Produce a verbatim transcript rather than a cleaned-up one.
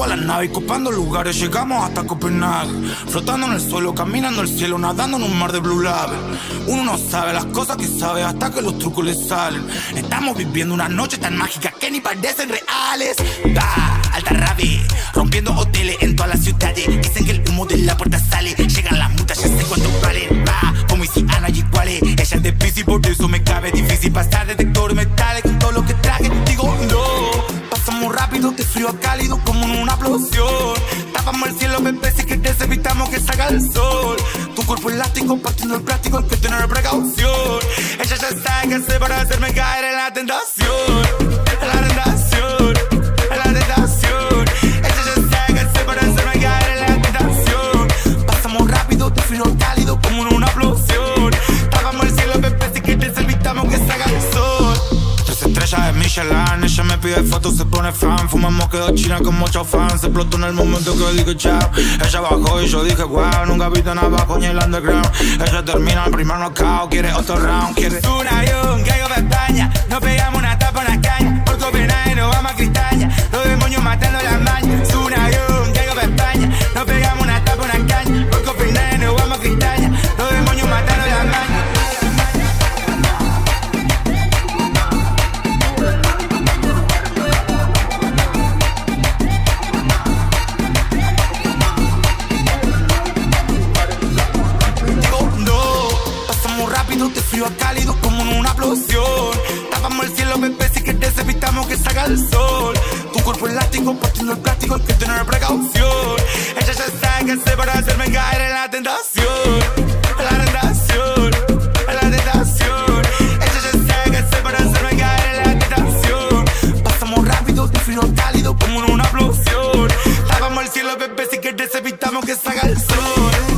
todas las naves, copando lugares, llegamos hasta Copenhague. Flotando en el suelo, caminando el cielo, nadando en un mar de blue label. Uno no sabe las cosas que sabe hasta que los trucos le salen. Estamos viviendo una noche tan mágica que ni parecen reales. Da, alta rave, rompiendo hoteles en todas las ciudades. Dicen que el humo de la puerta sale, llegan las multas, ya sé cuánto valen. Va, como si Ana y cuáles. Ella es de Piscis, por eso me cabe difícil pasar detectores metales con todo lo que traje. Digo no, pasamos rápido de frío a cálido como en una explosión. Tapamos el cielo, bebé, si quieres evitamos que salga el sol. Tu cuerpo elástico partiendo el plástico, hay que tener precaución. Ella ya sabe qué hacer para hacerme caer en la tentación. En la tentación, en la tentación. Ella ya sabe qué hacer para hacerme caer en la tentación. Pasamos rápido de frío a cálido como en una explosión. Tapamos el cielo, bebé, si quieres evitamos que salga el sol. Estrella de Michelin, ella me pide fotos, se pone fan. Fumamos quedó china con muchos fans. Se explotó en el momento que dije chao. Ella bajó y yo dije wow, nunca vi tan abajo ni el underground. Ella termina el primer knockout, quiere otro round, quiere un avión, caigo de España. Nos pegamos una tapa en la caña. Por Copenhague nos vamos a Cristaña. Los demonios matando las mañas. Es un avión, caigo de España. Nos pegamos una tapa en la caña. Por Copenhague nos vamos a Cristaña. Los demonios matando las mañas. De frío a cálido como en una explosión. Tapamos el cielo, bebé, si quieres evitamos que salga el sol. Tu cuerpo elástico partiendo el plástico, hay que tener precaución. Ella ya sabe qué hacer para hacerme caer en la tentación. En la tentación, en la tentación. Ella ya sabe qué hacer para hacerme caer en la tentación. Pasamos rápido de frío a cálido como en una explosión. Tapamos el cielo, bebé, si quieres evitamos que salga el sol.